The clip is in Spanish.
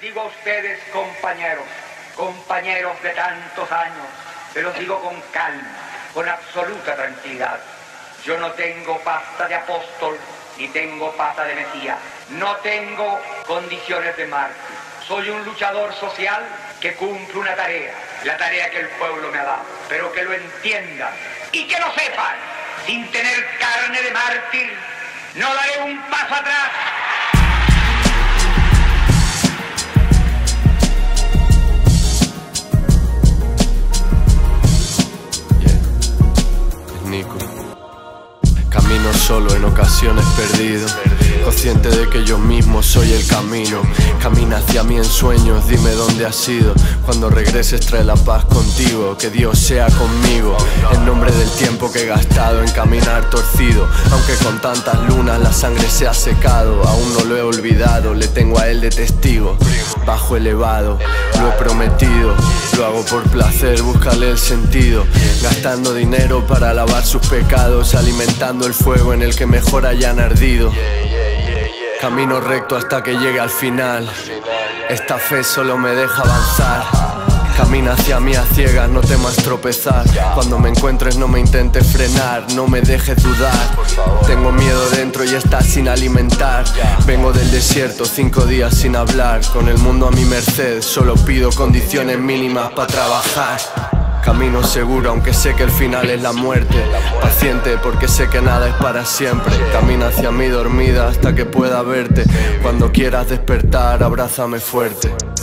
digo a ustedes, compañeros, compañeros de tantos años, pero os digo con calma, con absoluta tranquilidad. Yo no tengo pasta de apóstol, ni tengo pata de Mesías. No tengo condiciones de mártir. Soy un luchador social que cumple una tarea, la tarea que el pueblo me ha dado. Pero que lo entiendan y que lo sepan. Sin tener carne de mártir, no daré un paso atrás. Camino solo, en ocasiones perdido, consciente de que yo mismo soy el camino. Camina hacia mí en sueños, dime dónde has ido. Cuando regreses trae la paz contigo, que Dios sea conmigo. En nombre del tiempo que he gastado en caminar torcido, aunque con tantas lunas la sangre se ha secado, aún no lo he olvidado, le tengo a él de testigo. Bajo elevado, lo he prometido, lo hago por placer, búscale el sentido. Gastando dinero para lavar sus pecados, alimentando el fuego en el que mejor hayan ardido. Camino recto hasta que llegue al final. Esta fe solo me deja avanzar. Camina hacia mí a ciegas, no temas tropezar. Cuando me encuentres no me intentes frenar, no me dejes dudar. Tengo miedo dentro y estás sin alimentar. Vengo del desierto, 5 días sin hablar. Con el mundo a mi merced, solo pido condiciones mínimas para trabajar. Camino seguro aunque sé que el final es la muerte. Paciente porque sé que nada es para siempre. Camina hacia mí dormida hasta que pueda verte. Cuando quieras despertar, abrázame fuerte.